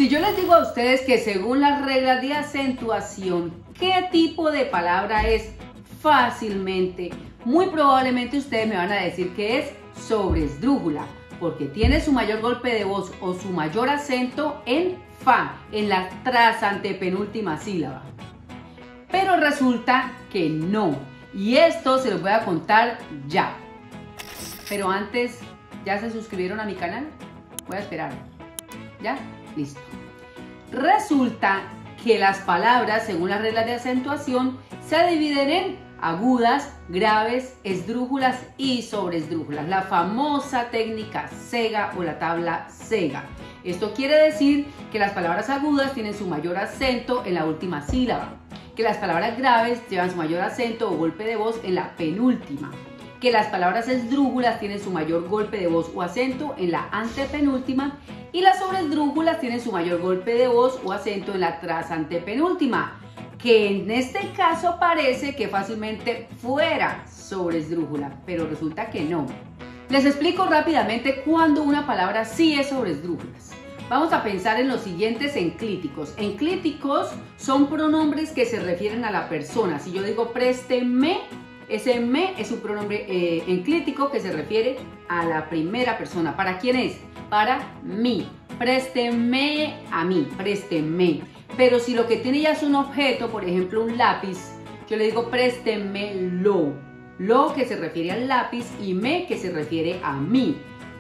Si yo les digo a ustedes que según las reglas de acentuación, ¿qué tipo de palabra es fácilmente? Muy probablemente ustedes me van a decir que es sobresdrújula, porque tiene su mayor golpe de voz o su mayor acento en fa, en la trasantepenúltima sílaba. Pero resulta que no, y esto se los voy a contar ya. Pero antes, ¿ya se suscribieron a mi canal? Voy a esperar. ¿Ya? Listo. Resulta que las palabras, según las reglas de acentuación, se dividen en agudas, graves, esdrújulas y sobresdrújulas. La famosa técnica Sega o la tabla Sega. Esto quiere decir que las palabras agudas tienen su mayor acento en la última sílaba, que las palabras graves llevan su mayor acento o golpe de voz en la penúltima, que las palabras esdrújulas tienen su mayor golpe de voz o acento en la antepenúltima y las sobresdrújulas tienen su mayor golpe de voz o acento en la trasantepenúltima, que en este caso parece que fácilmente fuera sobresdrújula, pero resulta que no. Les explico rápidamente cuándo una palabra sí es sobresdrújulas. Vamos a pensar en los siguientes enclíticos. Enclíticos son pronombres que se refieren a la persona. Si yo digo présteme, ese me es un pronombre enclítico que se refiere a la primera persona. ¿Para quién es? Para mí. Présteme a mí, présteme. Pero si lo que tiene ya es un objeto, por ejemplo un lápiz, yo le digo préstemelo. Lo que se refiere al lápiz y me que se refiere a mí.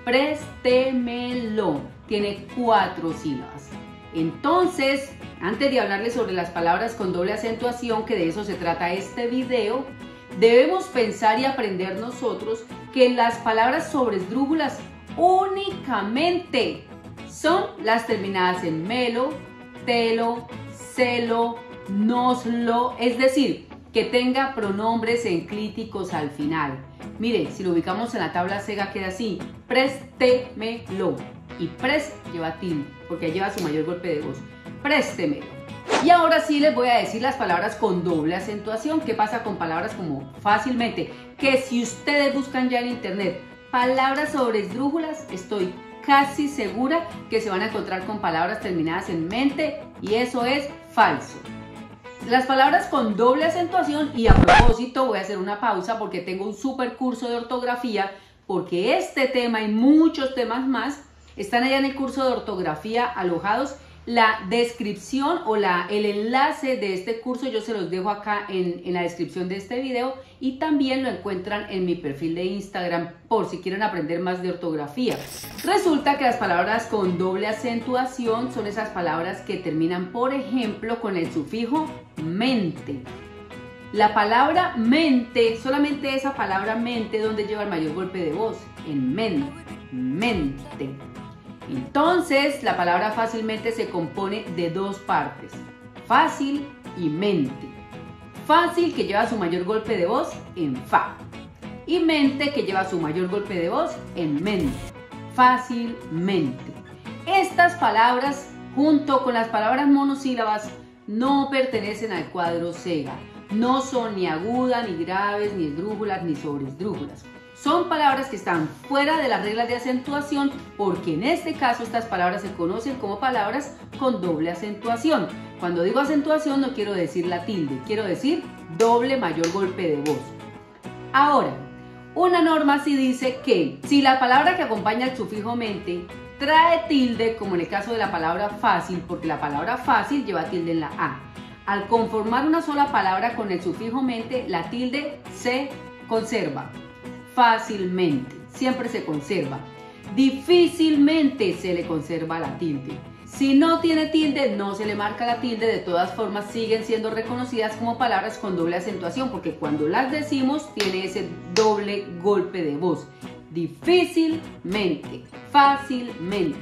Préstemelo. Tiene 4 sílabas. Entonces, antes de hablarles sobre las palabras con doble acentuación, que de eso se trata este video, debemos pensar y aprender nosotros que las palabras sobresdrújulas únicamente son las terminadas en melo, telo, celo, noslo, es decir, que tenga pronombres enclíticos al final. Mire, si lo ubicamos en la tabla Sega queda así, préstemelo, y pres lleva tilde, porque lleva su mayor golpe de voz, préstemelo. Y ahora sí les voy a decir las palabras con doble acentuación. ¿Qué pasa con palabras como fácilmente? Que si ustedes buscan ya en internet palabras sobresdrújulas, estoy casi segura que se van a encontrar con palabras terminadas en mente, y eso es falso. Las palabras con doble acentuación, y a propósito voy a hacer una pausa porque tengo un super curso de ortografía, porque este tema y muchos temas más están allá en el curso de ortografía alojados. La descripción o el enlace de este curso yo se los dejo acá en la descripción de este video, y también lo encuentran en mi perfil de Instagram por si quieren aprender más de ortografía. Resulta que las palabras con doble acentuación son esas palabras que terminan, por ejemplo, con el sufijo mente. La palabra mente, solamente esa palabra mente, ¿dónde lleva el mayor golpe de voz? En mente, mente. Entonces, la palabra fácilmente se compone de 2 partes, fácil y mente. Fácil, que lleva su mayor golpe de voz en fa, y mente, que lleva su mayor golpe de voz en mente. Fácilmente. Estas palabras, junto con las palabras monosílabas, no pertenecen al cuadro Sega. No son ni agudas, ni graves, ni esdrújulas, ni sobresdrújulas. Son palabras que están fuera de las reglas de acentuación, porque en este caso estas palabras se conocen como palabras con doble acentuación. Cuando digo acentuación no quiero decir la tilde, quiero decir doble mayor golpe de voz. Ahora, una norma sí dice que si la palabra que acompaña el sufijo mente trae tilde, como en el caso de la palabra fácil, porque la palabra fácil lleva tilde en la A, al conformar una sola palabra con el sufijo mente, la tilde se conserva. Fácilmente, siempre se conserva. Difícilmente se le conserva la tilde. Si no tiene tilde, no se le marca la tilde. De todas formas, siguen siendo reconocidas como palabras con doble acentuación, porque cuando las decimos tiene ese doble golpe de voz. Difícilmente, fácilmente,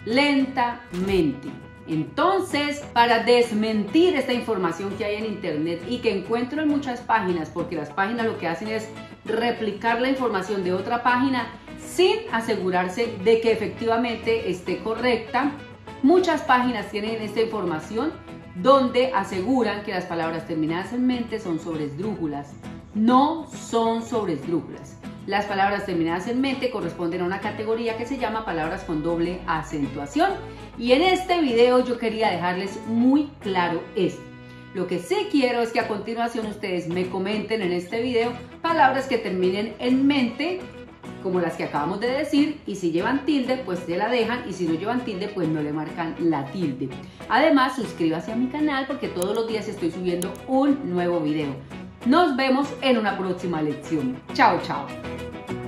lentamente. Entonces, para desmentir esta información que hay en internet y que encuentro en muchas páginas, porque las páginas lo que hacen es replicar la información de otra página sin asegurarse de que efectivamente esté correcta, muchas páginas tienen esta información donde aseguran que las palabras terminadas en mente son sobresdrújulas. No son sobresdrújulas. Las palabras terminadas en mente corresponden a una categoría que se llama palabras con doble acentuación. Y en este video yo quería dejarles muy claro esto. Lo que sí quiero es que a continuación ustedes me comenten en este video palabras que terminen en mente, como las que acabamos de decir, y si llevan tilde pues se la dejan, y si no llevan tilde pues no le marcan la tilde. Además, suscríbase a mi canal porque todos los días estoy subiendo un nuevo video. Nos vemos en una próxima lección. Chao, chao.